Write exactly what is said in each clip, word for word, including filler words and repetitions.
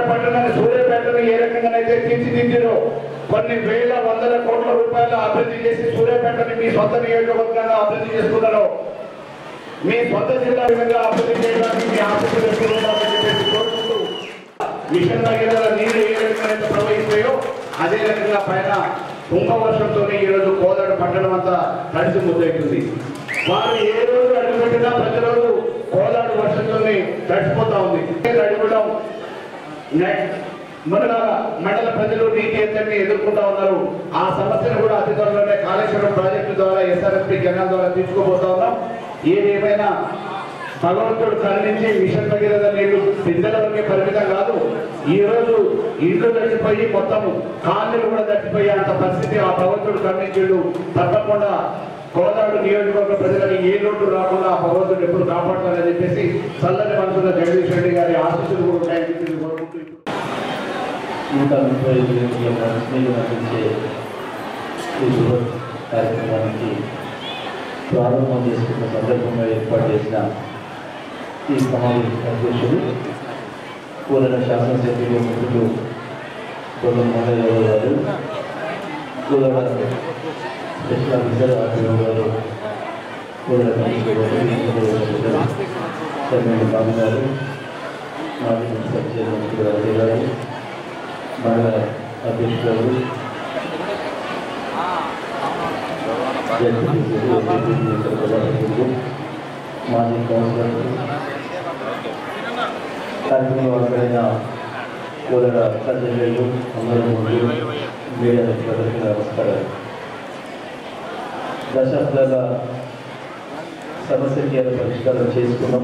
పట్టణాన్ని సూర్యాపేటను ఏ రకంగానైతే తీర్చిదిద్దారో కొన్ని వేల వందల కోట్ల రూపాయలు అభివృద్ధి చేసి సూర్యాపేటని మీ సొంత నియోజకవర్గంగా అభివృద్ధి చేసుకున్నారో మీ సొంత జిల్లా విధంగా అభివృద్ధి చేయడానికి మీ ఆసక్తులు ఎప్పుడు ఉండాలని చెప్పేసి కోరుకుంటూ మిషన్ భగీరథ నీళ్లు ఏ రకంగా ప్రవహిస్తాయో అదే రకంగా పైన కుంభవర్షంతో ఈరోజు కోదాడ పట్టణం అంతా తడిసి ముద్దవుతుంది. వారు ఏ రోజు అడుగుపెట్టినా ప్రతిరోజు కోదాడు వర్షంతోనే తడిసిపోతా ఉంది. అడుగుడం మునగాల మండల ప్రజలు నీటి ఎత్తడిని ఎదుర్కొంటా ఉన్నారు. ఆ సమస్యను కూడా అతి త్వరలోనే కాళేశ్వరం ప్రాజెక్టు ద్వారా ఎస్ఆర్ఎస్పీ కెనాల్ ద్వారా తీసుకోబోతా ఉన్నాం. ఏదేమైనా భగవంతుడు కరుణించి మిషన్ భగీరథ నీళ్లు బిందెల వరకే పరిమితం కాదు, ఈ రోజు ఇళ్లు దడిచిపోయి మొత్తం కాళ్ళు కూడా దడిచిపోయి అంత పరిస్థితి ఆ భగవంతుడు కరుణించిండు. తప్పకుండా కోదాడు నియోజకవర్గ ప్రజలకు ఏ లోటు రాకుండా ఆ భగవంతుడు ఎప్పుడు కాపాడుతారని చెప్పేసి చల్లని మనసులో జగదీష్ రెడ్డి గారి ఆశీస్సులు కూడా ఉంటాయని కోరుకుంటూ నూట ముప్పై ఐదు నీళ్ళు అందించే ఈ శుభ కార్యక్రమానికి ప్రారంభం చేసుకున్న సందర్భంగా ఏర్పాటు చేసిన ఈ సమావేశ అధ్యక్షుడు కోదాడ శాసనసభ్యులు మిత్రులు కోదం మహేశ్వర గారు, కోదాడ స్పెషల్ ఆఫీసర్ ఆర్టీఓ గారు, కోదాడ కమిషనర్ బాబు గారు, మాజీ మున్సిపల్ చైర్మన్ అజయ్ గారు, మండల అధ్యక్షులు, మాజీ కౌన్సిలర్లు, కార్యక్రమంలో అక్కడైన కోదాడ సర్జన్లు, అందరూ మీడియా ప్రజలకు నమస్కారాలు. దశాబ్దాల సమస్యకి పరిష్కారం చేసుకున్నాం.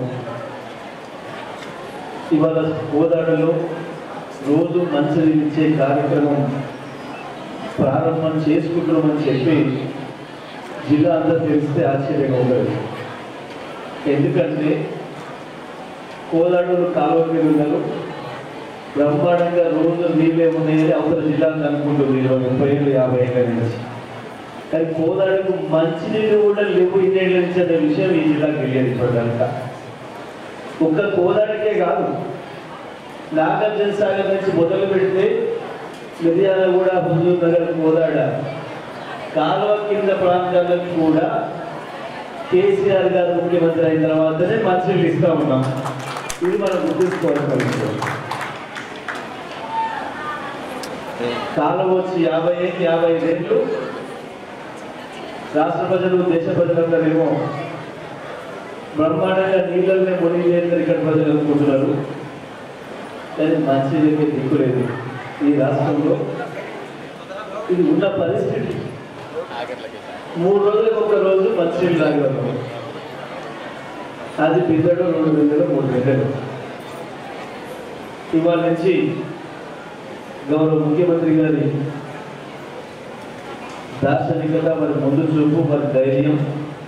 ఇవాళ కోదాడలో రోజు మంచిది ఇచ్చే కార్యక్రమం ప్రారంభం చేసుకుంటున్నామని చెప్పి జిల్లా అంతా తెలిస్తే ఆశ్చర్యంగా ఉండదు. ఎందుకంటే కోదాడలో కాలువ మీద ఉన్నారు, బ్రహ్మాండంగా రోజు నీళ్ళే ఉన్నాయని అవతల జిల్లాకు అనుకుంటుంది ఇరవై ముప్పై ఏళ్ళు యాభై ఏళ్ళ నుంచి. కానీ కోదాడకు మంచినీళ్ళు కూడా లేవు ఇన్నేళ్ళ నుంచి అనే విషయం ఈ జిల్లాకు తెలియదు ఇప్పటిదాకా. ఒక్క కోదాడకే కాదు, నాగార్జున సాగర్ నుంచి మొదలు పెడితే మిర్యాలగూడ, హుజూర్ నగర్, కోదాడ కాలువ కింద ప్రాంతాలకు కూడా కేసీఆర్ గారు ముఖ్యమంత్రి అయిన తర్వాతనే మంచినీళ్ళు ఇస్తూ ఉన్నాం. ఇది మనం గుర్తుంచుకోవాల్సిన విషయం. కాలువ వచ్చి యాభై యాభై ఐదేళ్ళు రాష్ట్ర ప్రజలు దేశ ప్రజలందరేమో బ్రహ్మాండంగా నీళ్ళనే మునిగి చేస్తారు ఇక్కడ ప్రజలు అనుకుంటున్నారు. కానీ మంచినీళ్ళకే దిక్కులేదు ఈ రాష్ట్రంలో. ఇది ఉన్న పరిస్థితి. మూడు రోజులకు ఒక రోజు మంచినీళ్ళు తాగలము, అది బిందెడు రెండు బిందెలు మూడు బిందెలు. ఇవాళ నుంచి గౌరవ ముఖ్యమంత్రి గారి దార్శనికత, మరి ముందు చూపు, మరి ధైర్యం,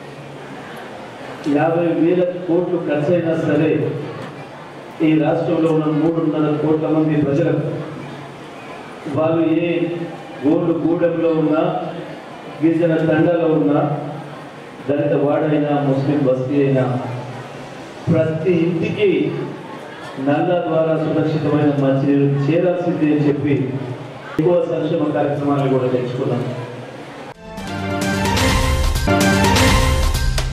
యాభై వేల కోట్లు ఖర్చు అయినా సరే ఈ రాష్ట్రంలో ఉన్న మూడున్నర కోట్ల మంది ప్రజలకు వాళ్ళు ఏ గోండు గూడెంలో ఉన్నా, గిరిజన తండాలో ఉన్నా, దళిత వాడైనా, ముస్లిం బస్తీ అయినా ప్రతి ఇంటికి నల్ల ద్వారా సురక్షితమైన మంచినీరు చేరాల్సిందే అని చెప్పి ఎక్కువ సంక్షేమ కార్యక్రమాలు కూడా తెచ్చుకున్నాం.